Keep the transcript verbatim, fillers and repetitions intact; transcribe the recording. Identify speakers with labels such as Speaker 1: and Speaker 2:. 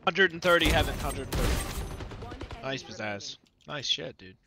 Speaker 1: one hundred thirty heaven, one hundred thirty. Nice pizzazz. Nice shit, dude.